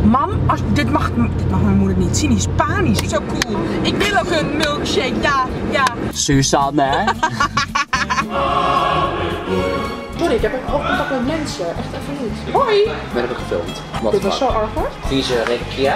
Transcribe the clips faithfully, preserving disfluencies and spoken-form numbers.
Mam, als, dit, mag, dit mag mijn moeder niet zien, die is panisch. Zo cool. Ik wil ook een milkshake, ja, ja. Suzanne, hè? Sorry, ik heb ook oogcontact met mensen. Echt even niet. Hoi! We hebben gefilmd. Wat Dit was zo erg hoor. Vieze rekje.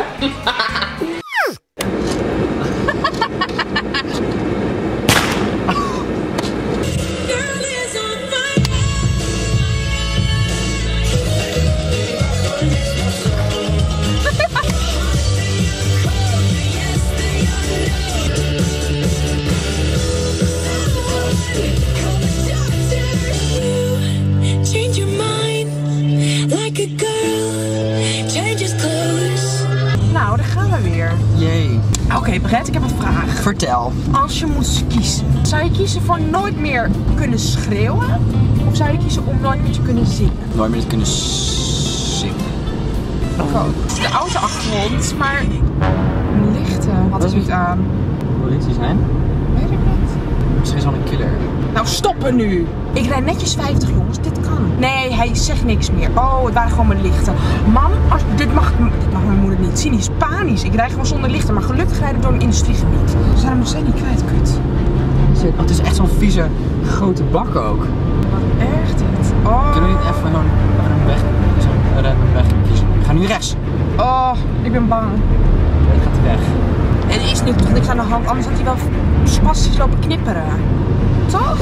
Nou, daar gaan we weer. Jee. Oké, okay, Brett, ik heb een vraag. Vertel. Als je moest kiezen, zou je kiezen voor nooit meer kunnen schreeuwen? Of zou je kiezen om nooit meer te kunnen zingen? Nooit meer te kunnen zingen. Ik ook. Het is de auto achter ons, maar lichten had ik niet aan. Politie zijn? Weet ik niet. Misschien is wel een killer. Nou, stoppen nu! Ik rijd netjes vijftig, jongens. Dit kan. Nee, hij zegt niks meer. Oh, het waren gewoon mijn lichten. Mam, als, dit, mag, dit mag mijn moeder niet zien. Die is panisch. Ik rijd gewoon zonder lichten. Maar gelukkig rijd ik door een industriegebied. We zijn hem nog steeds niet kwijt, kut. Oh, het is echt zo'n vieze grote bak ook. Wat erg dit. Oh. Kunnen we niet even gewoon even een weg, zo'n random weg kiezen? We gaan nu rechts. Oh, ik ben bang. Ik ga de weg. Er is nu toch niks aan de hand. Anders had hij wel spastisch lopen knipperen. Toch?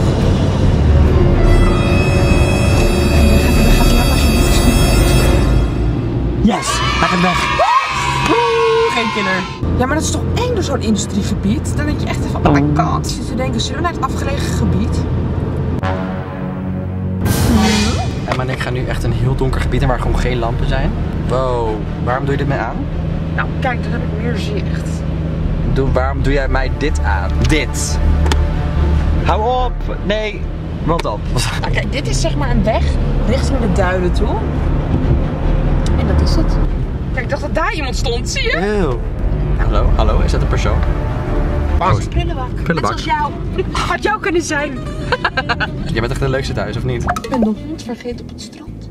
Yes! Hij gaat weg. Woe, geen killer. Ja, maar dat is toch eng door zo'n industriegebied? Dan denk je echt even, oh my god. Ik zit te denken, zullen we naar het afgelegen gebied? Emma en ik gaan nu echt een heel donker gebied in waar gewoon geen lampen zijn. Wow, waarom doe je dit mij aan? Nou, kijk, dan heb ik meer zicht. Doe, waarom doe jij mij dit aan? Dit. Hou op! Nee! Wat op? Nou, kijk, dit is zeg maar een weg richting de duinen toe. En dat is het. Kijk, ik dacht dat daar iemand stond, zie je? Eeuw. Hallo, hallo, is dat een persoon? Dat is een prullenbak. Prullenbak. Net zoals jou. Had jou kunnen zijn. Jij bent echt de leukste thuis, of niet? Ik ben de hond vergeten op het strand.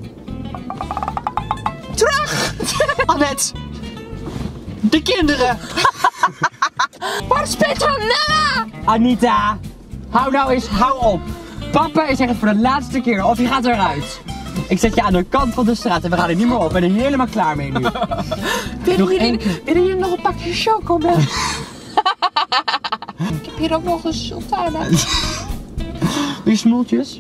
Terug! Annette! De kinderen! Waar is Petronella? Anita! Hou nou eens, hou op! Papa is echt voor de laatste keer of je gaat eruit. Ik zet je aan de kant van de straat en we gaan er niet meer op. Ik ben er helemaal klaar mee nu. Willen jullie, willen jullie nog een pakje chocomel? Ik heb hier ook nog een sultana. Wil je smoeltjes?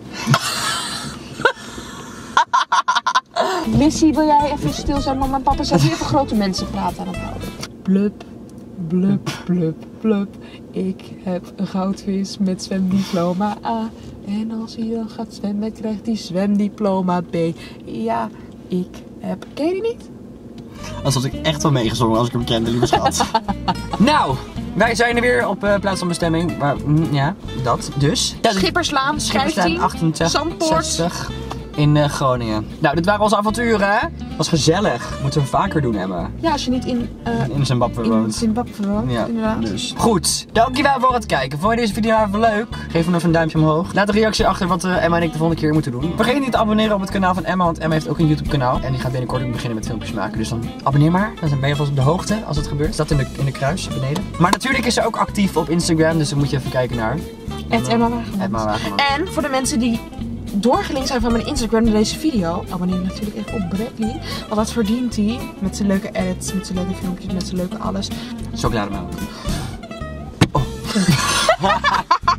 Missy, wil jij even stil zijn? Mama en papa zijn hier even grote mensen praten aan het houden. Blub, blub, blub, blub. Ik heb een goudvis met zwemdiploma A. En als hij dan gaat zwemmen, krijgt hij zwemdiploma B. Ja, ik heb... Ken je die niet? Als had ik echt wel meegezongen als ik hem kende, lieve schat. Nou, wij zijn er weer op uh, plaats van bestemming. Maar, mm, ja, dat dus. Schipperslaan, Schipperslaan achtentachtig, Zandpoort. zestig in uh, Groningen. Nou, dit waren onze avonturen, hè? Was gezellig. Moeten we vaker doen, Emma. Ja, als je niet in, uh, in Zimbabwe in woont. Zimbabwe woont, Ja, inderdaad. Dus. Goed, dankjewel voor het kijken. Vond je deze video even leuk? Geef hem even een duimpje omhoog. Laat een reactie achter wat uh, Emma en ik de volgende keer moeten doen. Vergeet niet te abonneren op het kanaal van Emma, want Emma heeft ook een YouTube kanaal. En die gaat binnenkort ook beginnen met filmpjes maken. Dus dan abonneer maar. Dan ben je vast op de hoogte als het gebeurt. Staat in de, in de kruis beneden. Maar natuurlijk is ze ook actief op Instagram, dus dan moet je even kijken naar... Het Emma Wageman. Emma Wageman. En voor de mensen die doorgelinkt zijn van mijn Instagram naar deze video, abonneer je natuurlijk even op Bradley. Want dat verdient hij met zijn leuke edits, met zijn leuke filmpjes, met zijn leuke alles. Chocolademelk. Oh.